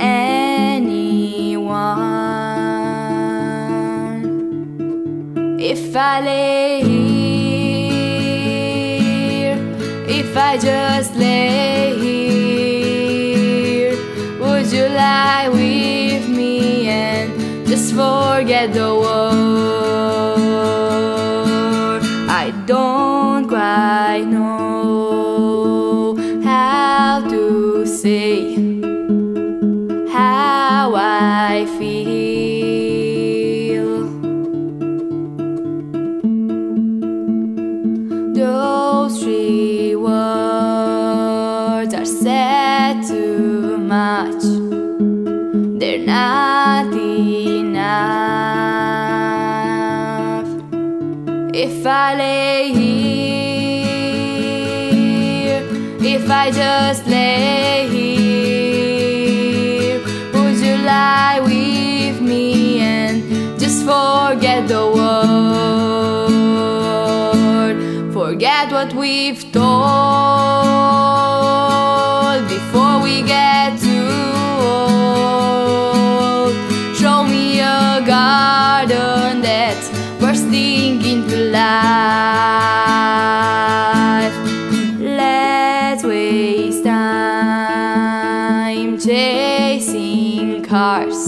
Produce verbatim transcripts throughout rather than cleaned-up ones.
anyone. If I lay here, if I just lay here, would you lie with me and just forget the world? I don't quite know how to say how I feel. Those three words are said too much. They're not enough. If I lay here, if I just lay here, would you lie with me and just forget the world? Forget what we've told before we get too old. Show me a garden that's bursting into life. Let's waste time chasing cars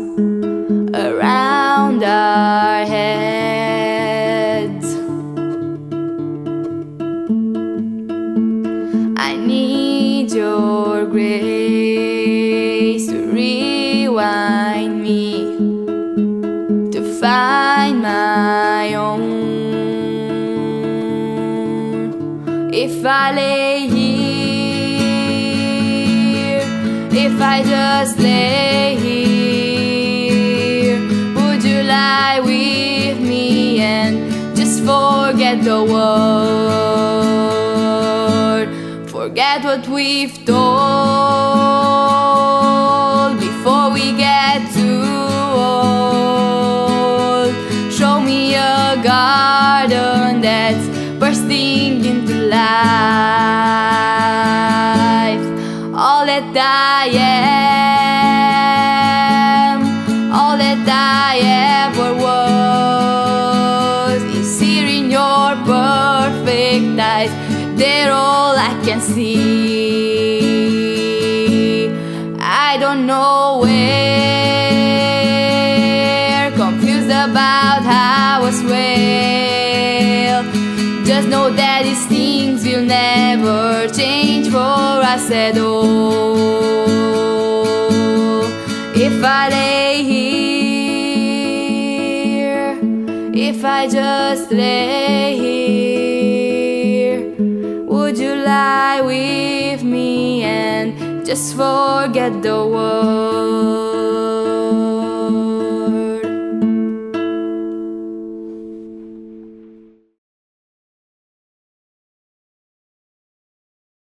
around our heads. I need your grace to rewind me, to find my own. If I lay here, if I just lay here, would you lie with me and just forget the world? Forget what we've told before we get too old. Show me a garden that's bursting into life. All that I am, all that I ever was, is here in your perfect eyes. They're all I can see. I don't know where, confused about how as well. Just know that these things will never change for us at all. If I lay here, if I just lay here, would you lie with me and just forget the world?